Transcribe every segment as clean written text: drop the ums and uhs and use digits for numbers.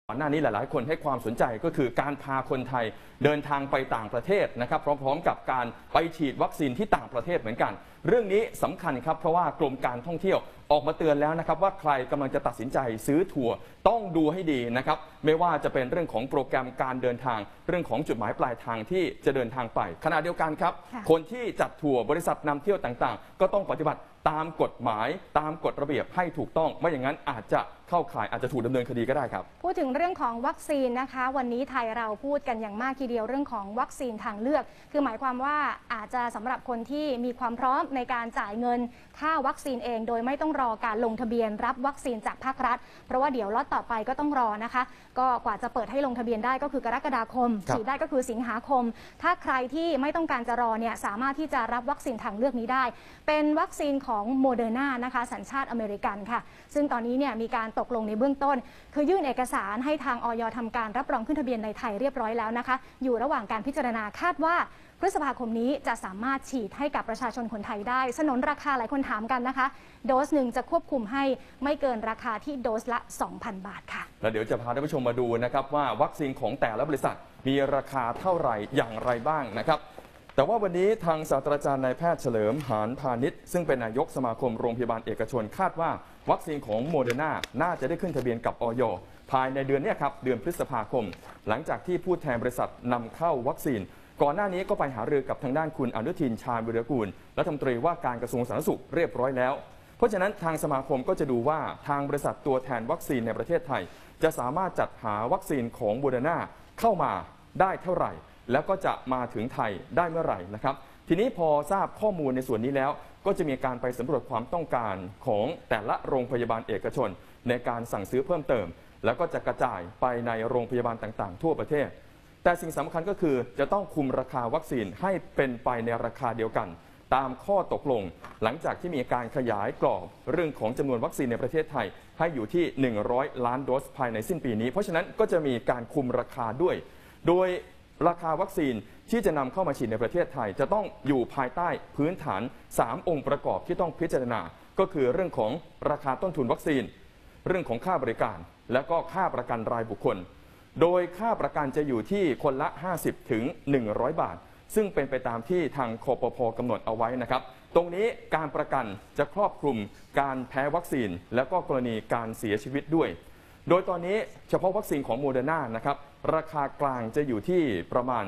ก่อนหน้านี้หลายๆคนให้ความสนใจก็คือการพาคนไทยเดินทางไปต่างประเทศนะครับพร้อมๆกับการไปฉีดวัคซีนที่ต่างประเทศเหมือนกันเรื่องนี้สำคัญครับเพราะว่ากรมการท่องเที่ยวออกมาเตือนแล้วนะครับว่าใครกำลังจะตัดสินใจซื้อทัวร์ต้องดูให้ดีนะครับไม่ว่าจะเป็นเรื่องของโปรแกรมการเดินทางเรื่องของจุดหมายปลายทางที่จะเดินทางไปขณะเดียวกันครับคนที่จัดทัวร์บริษัทนำเที่ยวต่างๆก็ต้องปฏิบัติตามกฎหมายตามกฎระเบียบให้ถูกต้องไม่อย่างนั้นอาจจะเข้าข่ายอาจจะถูกดำเนินคดีก็ได้ครับพูดถึงเรื่องของวัคซีนนะคะวันนี้ไทยเราพูดกันอย่างมากทีเดียวเรื่องของวัคซีนทางเลือกคือหมายความว่าอาจจะสำหรับคนที่มีความพร้อมในการจ่ายเงินค่าวัคซีนเองโดยไม่ต้องรอการลงทะเบียนรับวัคซีนจากภาครัฐเพราะว่าเดี๋ยวล็อตต่อไปก็ต้องรอนะคะก็กว่าจะเปิดให้ลงทะเบียนได้ก็คือกรกฎาคมฉีดได้ก็คือสิงหาคมถ้าใครที่ไม่ต้องการจะรอเนี่ยสามารถที่จะรับวัคซีนทางเลือกนี้ได้เป็นวัคซีนของโมเดอร์นานะคะสัญชาติอเมริกันค่ะซึ่งตอนนี้เนี่ยมีการตกลงในเบื้องต้นคือยื่นเอกสารให้ทางอย.ทำการรับรองขึ้นทะเบียนในไทยเรียบร้อยแล้วนะคะอยู่ระหว่างการพิจารณาคาดว่าพฤษภาคมนี้จะสามารถฉีดให้กับประชาชนคนไทยได้สนนราคาหลายคนถามกันนะคะโดสหนึ่งจะควบคุมให้ไม่เกินราคาที่โดสละ 2,000 บาทค่ะแล้วเดี๋ยวจะพาท่านผู้ชมมาดูนะครับว่าวัคซีนของแต่ละบริษัทมีราคาเท่าไหร่อย่างไรบ้างนะครับแต่ว่าวันนี้ทางศาสตราจารย์นายแพทย์เฉลิมหานพาณิชย์ซึ่งเป็นนายกสมาคมโรงพยาบาลเอกชนคาดว่าวัคซีนของโมเดอร์นาน่าจะได้ขึ้นทะเบียนกับอย.ภายในเดือนนี้ครับเดือนพฤษภาคมหลังจากที่ผู้แทนบริษัทนำเข้าวัคซีนก่อนหน้านี้ก็ไปหารือกับทางด้านคุณอนุทินชาญวิรากูลรัฐมนตรีว่าการกระทรวงสาธารณสุขเรียบร้อยแล้วเพราะฉะนั้นทางสมาคมก็จะดูว่าทางบริษัทตัวแทนวัคซีนในประเทศไทยจะสามารถจัดหาวัคซีนของโมเดอร์นาเข้ามาได้เท่าไหร่แล้วก็จะมาถึงไทยได้เมื่อไหร่นะครับทีนี้พอทราบข้อมูลในส่วนนี้แล้วก็จะมีการไปสำรวจความต้องการของแต่ละโรงพยาบาลเอกชนในการสั่งซื้อเพิ่มเติมแล้วก็จะกระจายไปในโรงพยาบาลต่างๆทั่วประเทศแต่สิ่งสำคัญก็คือจะต้องคุมราคาวัคซีนให้เป็นไปในราคาเดียวกันตามข้อตกลงหลังจากที่มีการขยายกรอบเรื่องของจำนวนวัคซีนในประเทศไทยให้อยู่ที่100 ล้านโดสภายในสิ้นปีนี้เพราะฉะนั้นก็จะมีการคุมราคาด้วยโดยราคาวัคซีนที่จะนำเข้ามาฉีดในประเทศไทยจะต้องอยู่ภายใต้พื้นฐาน3องค์ประกอบที่ต้องพิจารณาก็คือเรื่องของราคาต้นทุนวัคซีนเรื่องของค่าบริการและก็ค่าประกันรายบุคคลโดยค่าประกันจะอยู่ที่คนละ50 ถึง 100 บาทซึ่งเป็นไปตามที่ทางคปภ.กำหนดเอาไว้นะครับตรงนี้การประกันจะครอบคลุมการแพ้วัคซีนและก็กรณีการเสียชีวิตด้วยโดยตอนนี้เฉพาะวัคซีนของโมเดอร์นานะครับราคากลางจะอยู่ที่ประมาณ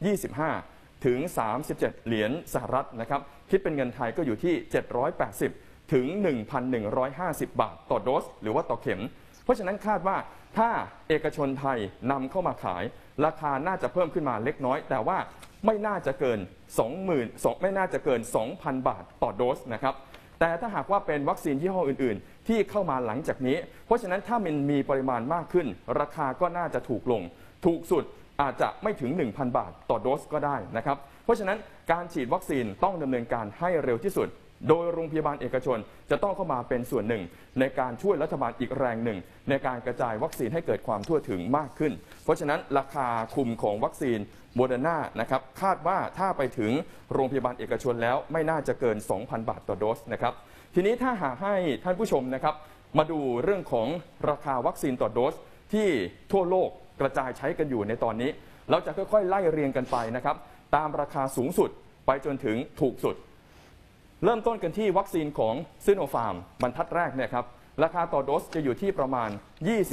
25 ถึง 37 เหรียญสหรัฐนะครับคิดเป็นเงินไทยก็อยู่ที่780 ถึง 1,150 บาทต่อโดสหรือว่าต่อเข็มเพราะฉะนั้นคาดว่าถ้าเอกชนไทยนำเข้ามาขายราคาน่าจะเพิ่มขึ้นมาเล็กน้อยแต่ว่าไม่น่าจะเกิน ไม่น่าจะเกิน 2,000 บาทต่อโดสนะครับแต่ถ้าหากว่าเป็นวัคซีนยี่ห้ออื่นๆที่เข้ามาหลังจากนี้เพราะฉะนั้นถ้ามันมีปริมาณมากขึ้นราคาก็น่าจะถูกลงถูกสุดอาจจะไม่ถึง 1,000 บาทต่อโดสก็ได้นะครับเพราะฉะนั้นการฉีดวัคซีนต้องดำเนินการให้เร็วที่สุดโดยโรงพยาบาลเอกชนจะต้องเข้ามาเป็นส่วนหนึ่งในการช่วยรัฐบาลอีกแรงหนึ่งในการกระจายวัคซีนให้เกิดความทั่วถึงมากขึ้นเพราะฉะนั้นราคาคุมของวัคซีนโมเดอร์นานะครับคาดว่าถ้าไปถึงโรงพยาบาลเอกชนแล้วไม่น่าจะเกิน 2,000 บาทต่อโดสนะครับทีนี้ถ้าหากให้ท่านผู้ชมนะครับมาดูเรื่องของราคาวัคซีนต่อโดสที่ทั่วโลกกระจายใช้กันอยู่ในตอนนี้เราจะค่อยๆไล่เรียงกันไปนะครับตามราคาสูงสุดไปจนถึงถูกสุดเริ่มต้นกันที่วัคซีนของซิโนฟาร์มบรรทัดแรกเนี่ยครับราคาต่อโดสจะอยู่ที่ประมาณ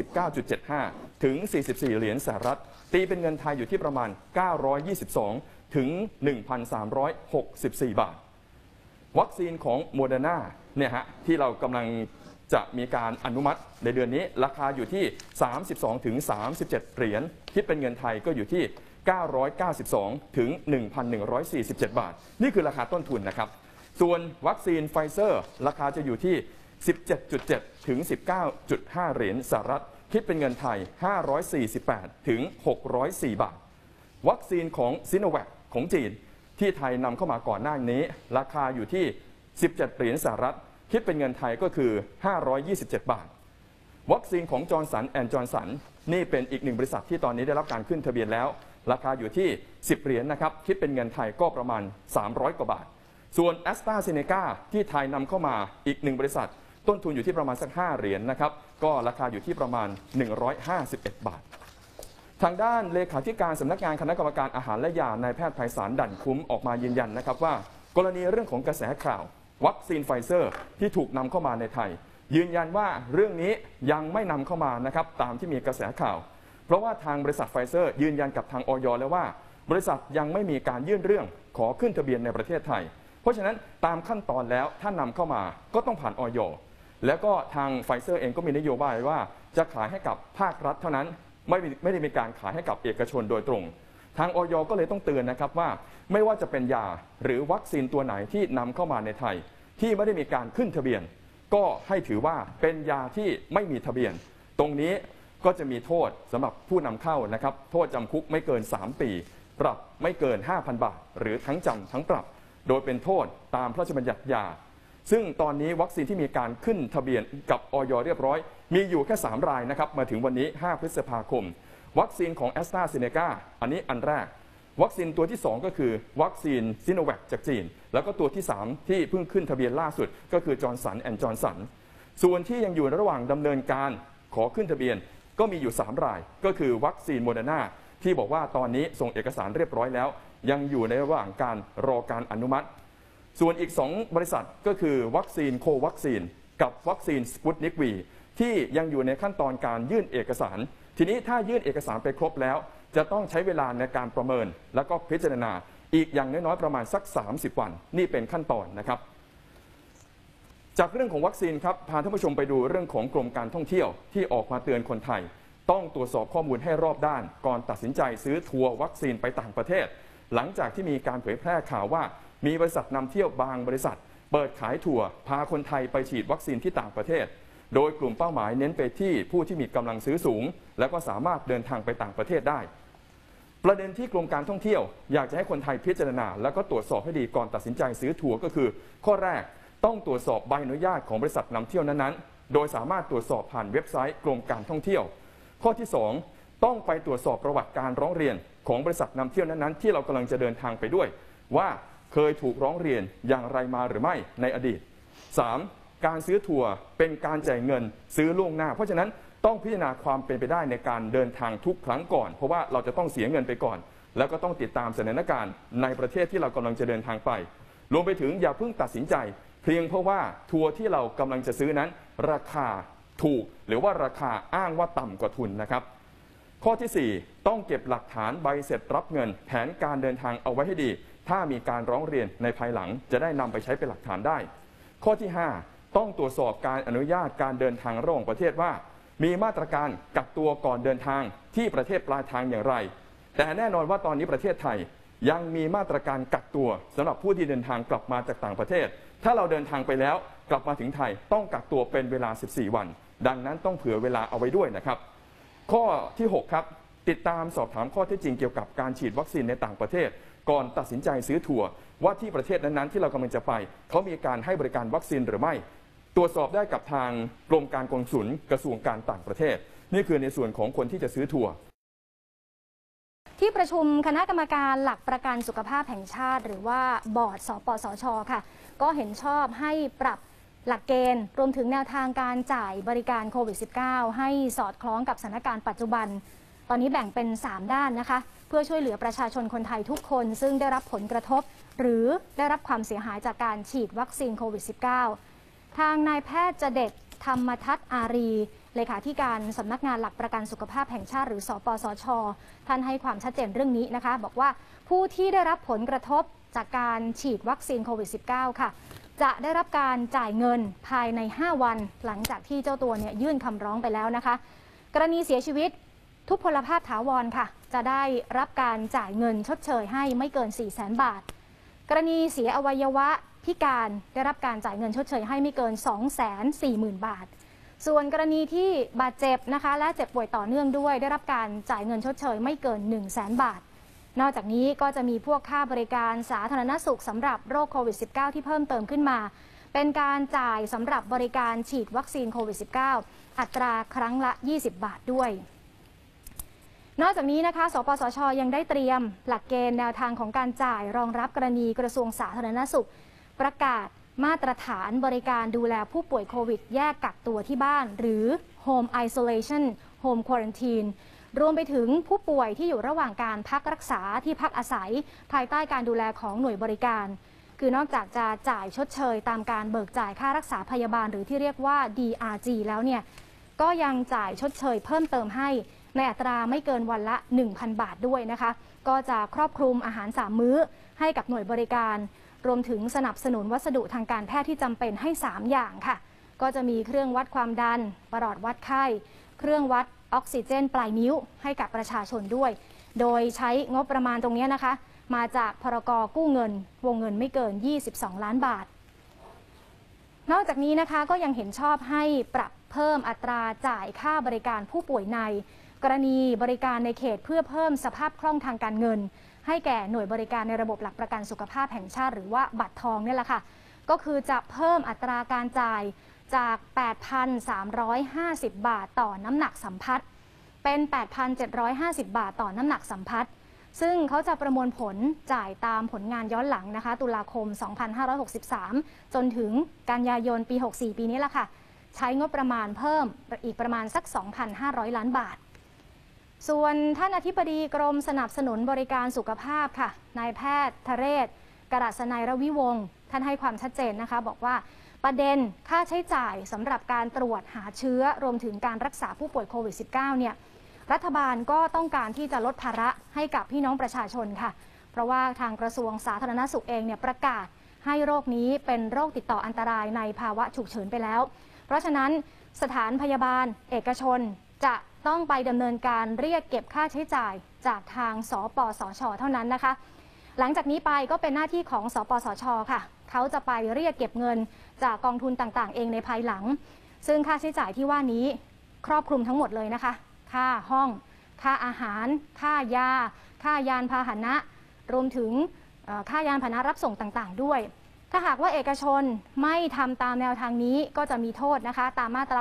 29.75 ถึง 44 เหรียญสหรัฐตีเป็นเงินไทยอยู่ที่ประมาณ 922 ถึง 1,364 บาทวัคซีนของโมเดอร์นาเนี่ยฮะที่เรากำลังจะมีการอนุมัติในเดือนนี้ราคาอยู่ที่ 32 ถึง 37 เหรียญคิดเป็นเงินไทยก็อยู่ที่ 992 ถึง 1,147 บาทนี่คือราคาต้นทุนนะครับส่วนวัคซีนไฟเซอร์ราคาจะอยู่ที่ 17.7 ถึง 19.5 เหรียญสหรัฐคิดเป็นเงินไทย 548 ถึง 604 บาทวัคซีนของซิโนแวคของจีนที่ไทยนำเข้ามาก่อนหน้านี้ราคาอยู่ที่ 17 เหรียญสหรัฐคิดเป็นเงินไทยก็คือ 527 บาทวัคซีนของจอร์นสันแอนด์จอร์นสันนี่เป็นอีกหนึ่งบริษัทที่ตอนนี้ได้รับการขึ้นทะเบียนแล้วราคาอยู่ที่ 10 เหรียญนะครับคิดเป็นเงินไทยก็ประมาณ 300 กว่าบาทส่วน AstraZeneca ที่ไทยนำเข้ามาอีกหนึ่งบริษัทต้นทุนอยู่ที่ประมาณสัก5 เหรียญนะครับก็ราคาอยู่ที่ประมาณ151 บาททางด้านเลขาธิการสำนักงานคณะกรรมการอาหารและยานายแพทย์ไพศาล ดั่นคุ้มออกมายืนยันนะครับว่ากรณีเรื่องของกระแสข่าววัคซีนไฟเซอร์ที่ถูกนำเข้ามาในไทยยืนยันว่าเรื่องนี้ยังไม่นำเข้ามานะครับตามที่มีกระแสข่าวเพราะว่าทางบริษัทไฟเซอร์ยืนยันกับทางอย.แล้วว่าบริษัทยังไม่มีการยื่นเรื่องขอขึ้นทะเบียนในประเทศไทยเพราะฉะนั้นตามขั้นตอนแล้วถ้านำเข้ามาก็ต้องผ่านอย.แล้วก็ทางไฟเซอร์เองก็มีนโยบายว่าจะขายให้กับภาครัฐเท่านั้นไม่ได้มีการขายให้กับเอกชนโดยตรงทางอย.ก็เลยต้องเตือนนะครับว่าไม่ว่าจะเป็นยาหรือวัคซีนตัวไหนที่นำเข้ามาในไทยที่ไม่ได้มีการขึ้นทะเบียนก็ให้ถือว่าเป็นยาที่ไม่มีทะเบียนตรงนี้ก็จะมีโทษสำหรับผู้นำเข้านะครับโทษจำคุกไม่เกิน3 ปีปรับไม่เกิน 5,000 บาทหรือทั้งจำทั้งปรับโดยเป็นโทษตามพระราชบัญญัติยาซึ่งตอนนี้วัคซีนที่มีการขึ้นทะเบียนกับอย.เรียบร้อยมีอยู่แค่3 รายนะครับมาถึงวันนี้5 พฤษภาคมวัคซีนของ AstraZeneca อันนี้อันแรกวัคซีนตัวที่2ก็คือวัคซีนซิโนแวคจากจีนแล้วก็ตัวที่3ที่เพิ่งขึ้นทะเบียนล่าสุดก็คือจอห์นสันแอนด์จอห์นสันส่วนที่ยังอยู่ระหว่างดำเนินการขอขึ้นทะเบียนก็มีอยู่3 รายก็คือวัคซีนโมเดอร์นาที่บอกว่าตอนนี้ส่งเอกสารเรียบร้อยแล้วยังอยู่ในระหว่างการรอการอนุมัติส่วนอีก2 บริษัทก็คือวัคซีนโควัคซีนกับวัคซีนสปุตนิกวีที่ยังอยู่ในขั้นตอนการยื่นเอกสารทีนี้ถ้ายื่นเอกสารไปครบแล้วจะต้องใช้เวลาในการประเมินแล้วก็พิจารณาอีกอย่างน้อยๆประมาณสัก30 วันนี่เป็นขั้นตอนนะครับจากเรื่องของวัคซีนครับพาท่านผู้ชมไปดูเรื่องของกรมการท่องเที่ยวที่ออกมาเตือนคนไทยต้องตรวจสอบข้อมูลให้รอบด้านก่อนตัดสินใจซื้อทัวร์วัคซีนไปต่างประเทศหลังจากที่มีการเผยแพร่ข่าวว่ามีบริษัทนำเที่ยวบางบริษัทเปิดขายทัวร์พาคนไทยไปฉีดวัคซีนที่ต่างประเทศโดยกลุ่มเป้าหมายเน้นไปที่ผู้ที่มีกำลังซื้อสูงและก็สามารถเดินทางไปต่างประเทศได้ประเด็นที่กรมการท่องเที่ยวอยากจะให้คนไทยพิจารณาแล้วก็ตรวจสอบให้ดีก่อนตัดสินใจซื้อทัวร์ก็คือข้อแรกต้องตรวจสอบใบอนุญาตของบริษัทนำเที่ยวนั้นๆโดยสามารถตรวจสอบผ่านเว็บไซต์กรมการท่องเที่ยวข้อที่2ต้องไปตรวจสอบประวัติการร้องเรียนของบริษัทนำเที่ยวนั้นๆที่เรากำลังจะเดินทางไปด้วยว่าเคยถูกร้องเรียนอย่างไรมาหรือไม่ในอดีต 3. การซื้อทัวร์เป็นการจ่ายเงินซื้อล่วงหน้าเพราะฉะนั้นต้องพิจารณาความเป็นไปได้ในการเดินทางทุกครั้งก่อนเพราะว่าเราจะต้องเสียเงินไปก่อนแล้วก็ต้องติดตามสถานการณ์ในประเทศที่เรากำลังจะเดินทางไปรวมไปถึงอย่าเพิ่งตัดสินใจเพียงเพราะว่าทัวร์ที่เรากำลังจะซื้อนั้นราคาถูกหรือว่าราคาอ้างว่าต่ำกว่าทุนนะครับข้อที่ 4 ต้องเก็บหลักฐานใบเสร็จรับเงินแผนการเดินทางเอาไว้ให้ดีถ้ามีการร้องเรียนในภายหลังจะได้นำไปใช้เป็นหลักฐานได้ข้อที่ 5 ต้องตรวจสอบการอนุญาตการเดินทางระหว่างประเทศว่ามีมาตรการกักตัวก่อนเดินทางที่ประเทศปลายทางอย่างไรแต่แน่นอนว่าตอนนี้ประเทศไทยยังมีมาตรการกักตัวสำหรับผู้ที่เดินทางกลับมาจากต่างประเทศถ้าเราเดินทางไปแล้วกลับมาถึงไทยต้องกักตัวเป็นเวลา14 วันดังนั้นต้องเผื่อเวลาเอาไว้ด้วยนะครับข้อที่ 6 ครับติดตามสอบถามข้อเท็จจริงเกี่ยวกับการฉีดวัคซีนในต่างประเทศก่อนตัดสินใจซื้อทัวร์ว่าที่ประเทศนั้นๆที่เรากำลังจะไปเขามีการให้บริการวัคซีนหรือไม่ตรวจสอบได้กับทางกรมการกงสุลกระทรวงการต่างประเทศนี่คือในส่วนของคนที่จะซื้อทัวร์ที่ประชุมคณะกรรมการหลักประกันสุขภาพแห่งชาติหรือว่าบอร์ดสปสช.ค่ะก็เห็นชอบให้ปรับหลักเกณฑ์รวมถึงแนวทางการจ่ายบริการโควิด -19 ให้สอดคล้องกับสถานการณ์ปัจจุบันตอนนี้แบ่งเป็น3ด้านนะคะเพื่อช่วยเหลือประชาชนคนไทยทุกคนซึ่งได้รับผลกระทบหรือได้รับความเสียหายจากการฉีดวัคซีนโควิด -19 ทางนายแพทย์เจเดชธรรมทัศน์อารีเลขาธิการสำนักงานหลักประกันสุขภาพแห่งชาติหรือสปสช.ท่านให้ความชัดเจนเรื่องนี้นะคะบอกว่าผู้ที่ได้รับผลกระทบจากการฉีดวัคซีนโควิด -19 ค่ะจะได้รับการจ่ายเงินภายใน5 วันหลังจากที่เจ้าตัวเนี่ยยื่นคำร้องไปแล้วนะคะกรณีเสียชีวิตทุพพลภาพถาวรค่ะจะได้รับการจ่ายเงินชดเชยให้ไม่เกิน 400,000 บาทกรณีเสียอวัยวะพิการได้รับการจ่ายเงินชดเชยให้ไม่เกิน 240,000 บาทส่วนกรณีที่บาดเจ็บนะคะและเจ็บป่วยต่อเนื่องด้วยได้รับการจ่ายเงินชดเชยไม่เกิน 100,000 บาทนอกจากนี้ก็จะมีพวกค่าบริการสาธารณสุขสำหรับโรคโควิด -19 ที่เพิ่มเติมขึ้นมาเป็นการจ่ายสำหรับบริการฉีดวัคซีนโควิด -19 อัตราครั้งละ20 บาทด้วยนอกจากนี้นะคะสปสช.ยังได้เตรียมหลักเกณฑ์แนวทางของการจ่ายรองรับกรณีกระทรวงสาธารณสุขประกาศมาตรฐานบริการดูแลผู้ป่วยโควิดแยกกักตัวที่บ้านหรือ Home Isolation Home Quarantine รวมไปถึงผู้ป่วยที่อยู่ระหว่างการพักรักษาที่พักอาศัยภายใต้การดูแลของหน่วยบริการคือนอกจากจะจ่ายชดเชยตามการเบิกจ่ายค่ารักษาพยาบาลหรือที่เรียกว่า DRG แล้วเนี่ยก็ยังจ่ายชดเชยเพิ่มเติมให้ในอัตราไม่เกินวันละ 1,000 บาทด้วยนะคะก็จะครอบคลุมอาหาร3มื้อให้กับหน่วยบริการรวมถึงสนับสนุนวัสดุทางการแพทย์ที่จำเป็นให้3อย่างค่ะก็จะมีเครื่องวัดความดันประหลอดวัดไข้เครื่องวัดออกซิเจนปลายนิ้วให้กับประชาชนด้วยโดยใช้งบประมาณตรงนี้นะคะมาจากพรก.กู้เงินวงเงินไม่เกิน22ล้านบาทนอกจากนี้นะคะก็ยังเห็นชอบให้ปรับเพิ่มอัตราจ่ายค่าบริการผู้ป่วยในกรณีบริการในเขตเพื่อเพิ่มสภาพคล่องทางการเงินให้แก่หน่วยบริการในระบบหลักประกันสุขภาพแห่งชาติหรือว่าบัตรทองนี่แหละค่ะก็คือจะเพิ่มอัตราการจ่ายจาก 8,350 บาทต่อน้ำหนักสัมผัสเป็น 8,750 บาทต่อน้ำหนักสัมผัสซึ่งเขาจะประมวลผลจ่ายตามผลงานย้อนหลังนะคะตุลาคม 2563 จนถึงกันยายนปี 64 ปีนี้แหละค่ะใช้งบประมาณเพิ่มอีกประมาณสัก 2,500 ล้านบาทส่วนท่านอธิบดีกรมสนับสนุนบริการสุขภาพค่ะนายแพทย์ทเรศ กรัศนัย รวิวงศ์ท่านให้ความชัดเจนนะคะบอกว่าประเด็นค่าใช้จ่ายสำหรับการตรวจหาเชื้อรวมถึงการรักษาผู้ป่วยโควิด -19 เนี่ยรัฐบาลก็ต้องการที่จะลดภาระให้กับพี่น้องประชาชนค่ะเพราะว่าทางกระทรวงสาธารณสุขเองเนี่ยประกาศให้โรคนี้เป็นโรคติดต่ออันตรายในภาวะฉุกเฉินไปแล้วเพราะฉะนั้นสถานพยาบาลเอกชนจะต้องไปดำเนินการเรียกเก็บค่าใช้จ่ายจากทางสปสช.เท่านั้นนะคะหลังจากนี้ไปก็เป็นหน้าที่ของสปสช.ค่ะเขาจะไปเรียกเก็บเงินจากกองทุนต่างๆเองในภายหลังซึ่งค่าใช้จ่ายที่ว่านี้ครอบคลุมทั้งหมดเลยนะคะค่าห้องค่าอาหารค่ายาค่ายานพาหนะรวมถึงค่ายานพาหนะรับส่งต่างๆด้วยถ้าหากว่าเอกชนไม่ทำตามแนวทางนี้ก็จะมีโทษนะคะตามมาตรา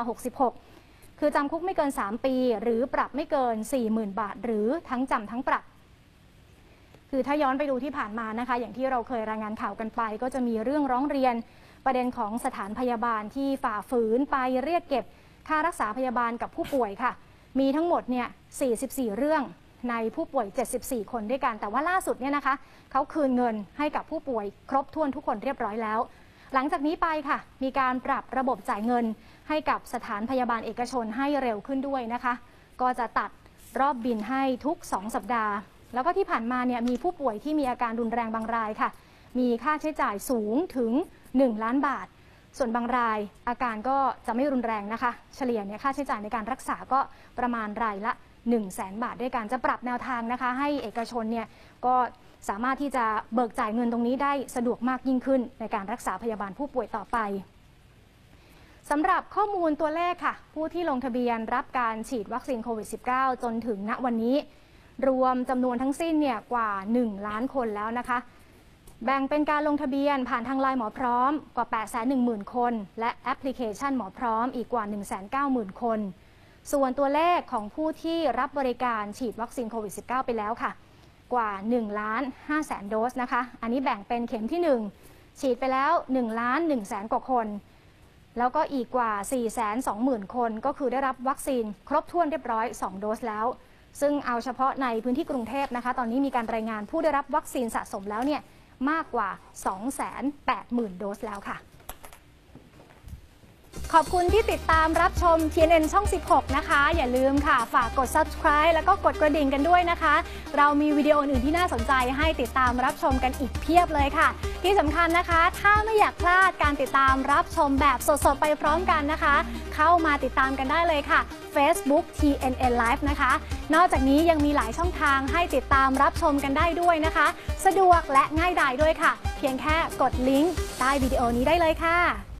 66 คือจำคุกไม่เกิน 3 ปีหรือปรับไม่เกิน 40,000 บาทหรือทั้งจำทั้งปรับคือถ้าย้อนไปดูที่ผ่านมานะคะอย่างที่เราเคยรายงานข่าวกันไปก็จะมีเรื่องร้องเรียนประเด็นของสถานพยาบาลที่ฝ่าฝืนไปเรียกเก็บค่ารักษาพยาบาลกับผู้ป่วยค่ะมีทั้งหมดเนี่ย44 เรื่องในผู้ป่วย 74 คนด้วยกันแต่ว่าล่าสุดเนี่ยนะคะเขาคืนเงินให้กับผู้ป่วยครบถ้วนทุกคนเรียบร้อยแล้วหลังจากนี้ไปค่ะมีการปรับระบบจ่ายเงินให้กับสถานพยาบาลเอกชนให้เร็วขึ้นด้วยนะคะก็จะตัดรอบบินให้ทุก2สัปดาห์แล้วก็ที่ผ่านมาเนี่ยมีผู้ป่วยที่มีอาการรุนแรงบางรายค่ะมีค่าใช้จ่ายสูงถึง1 ล้านบาทส่วนบางรายอาการก็จะไม่รุนแรงนะคะเฉลี่ยเนี่ยค่าใช้จ่ายในการรักษาก็ประมาณรายละ 100,000 บาทด้วยกันจะปรับแนวทางนะคะให้เอกชนเนี่ยก็สามารถที่จะเบิกจ่ายเงินตรงนี้ได้สะดวกมากยิ่งขึ้นในการรักษาพยาบาลผู้ป่วยต่อไปสำหรับข้อมูลตัวเลขค่ะผู้ที่ลงทะเบียนรับการฉีดวัคซีนโควิด -19 จนถึงณวันนี้รวมจำนวนทั้งสิ้นเนี่ยกว่า1 ล้านคนแล้วนะคะแบ่งเป็นการลงทะเบียนผ่านทางไลน์หมอพร้อมกว่า 810,000 คนและแอปพลิเคชันหมอพร้อมอีกกว่า 190,000 คนส่วนตัวเลขของผู้ที่รับบริการฉีดวัคซีนโควิด -19 ไปแล้วค่ะกว่า 1,500,000 โดสนะคะอันนี้แบ่งเป็นเข็มที่1ฉีดไปแล้ว1,100,000 กว่าคนแล้วก็อีกกว่า 420,000 คนก็คือได้รับวัคซีนครบถ้วนเรียบร้อย2 โดสแล้วซึ่งเอาเฉพาะในพื้นที่กรุงเทพนะคะตอนนี้มีการรายงานผู้ได้รับวัคซีนสะสมแล้วเนี่ยมากกว่า 280,000 โดสแล้วค่ะขอบคุณที่ติดตามรับชม TNN ช่อง 16 นะคะอย่าลืมค่ะฝากกด subscribe แล้วก็กดกระดิ่งกันด้วยนะคะเรามีวิดีโออื่นที่น่าสนใจให้ติดตามรับชมกันอีกเพียบเลยค่ะที่สำคัญนะคะถ้าไม่อยากพลาดการติดตามรับชมแบบสดๆไปพร้อมกันนะคะเข้ามาติดตามกันได้เลยค่ะ Facebook TNN Live นะคะนอกจากนี้ยังมีหลายช่องทางให้ติดตามรับชมกันได้ด้วยนะคะสะดวกและง่ายดายด้วยค่ะเพียงแค่กดลิงก์ใต้วิดีโอนี้ได้เลยค่ะ